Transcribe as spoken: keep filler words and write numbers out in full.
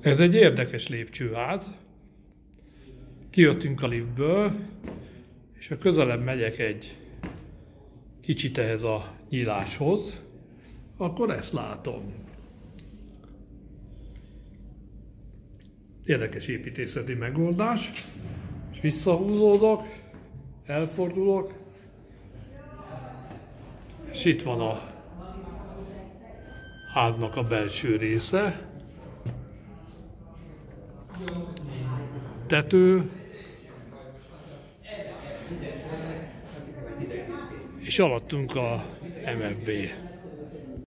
Ez egy érdekes lépcsőház. Kijöttünk a liftből, és ha közelebb megyek egy kicsit ehhez a nyíláshoz, akkor ezt látom. Érdekes építészeti megoldás, és visszahúzódok, elfordulok, és itt van a háznak a belső része. Tető, és alattunk a em ef bé.